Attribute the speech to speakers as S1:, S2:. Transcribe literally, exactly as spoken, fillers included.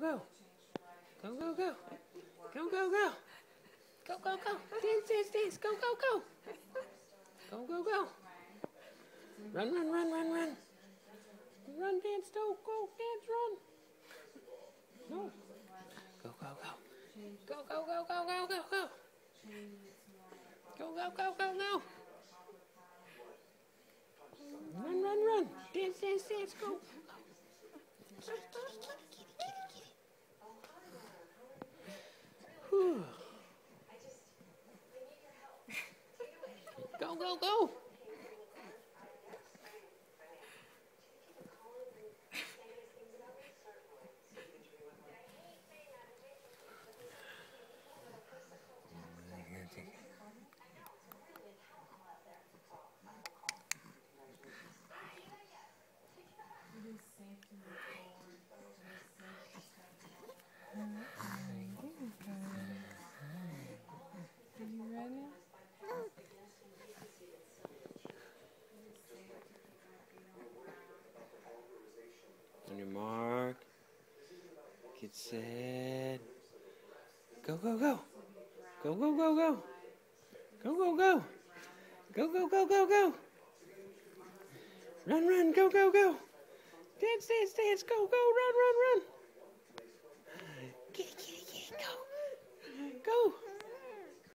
S1: go. Go, go, go. Go, go, go. Go, go, go. Dance, dance, dance. Go, go, go. Go, go, go. Run, run, run, run, run. Run, dance, go, go, dance, run. No. Go, go, go. Go, go, go, go, go, go, go. Go, go, go, go, go. Run, run, run. Dance, dance, dance. Go. Whew. Go, go, go. On your mark, get set, go, go, go, go, go, go, go, go, go, go, go, go, go, go, go, run, run, go, go, go, dance, dance, dance, go, go, run, run, run, get it, get it, get it, go, go.